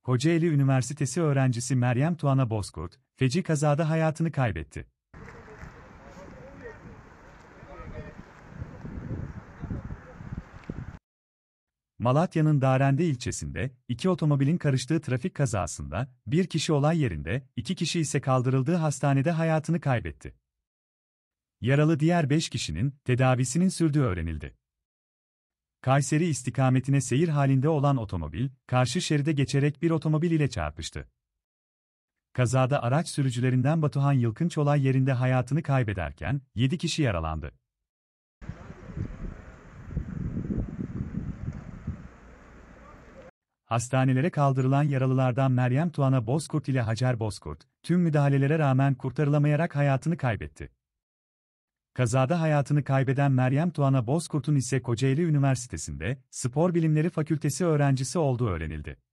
Kocaeli Üniversitesi öğrencisi Meryem Tuana Bozkurt, feci kazada hayatını kaybetti. Malatya'nın Darende ilçesinde, iki otomobilin karıştığı trafik kazasında, bir kişi olay yerinde, iki kişi ise kaldırıldığı hastanede hayatını kaybetti. Yaralı diğer 5 kişinin, tedavisinin sürdüğü öğrenildi. Kayseri istikametine seyir halinde olan otomobil, karşı şeride geçerek bir otomobil ile çarpıştı. Kazada araç sürücülerinden Batuhan Yılkınç olay yerinde hayatını kaybederken, 7 kişi yaralandı. Hastanelere kaldırılan yaralılardan Meryem Tuana Bozkurt ile Hacer Bozkurt, tüm müdahalelere rağmen kurtarılamayarak hayatını kaybetti. Kazada hayatını kaybeden Meryem Tuana Bozkurt'un ise Kocaeli Üniversitesi'nde Spor Bilimleri Fakültesi öğrencisi olduğu öğrenildi.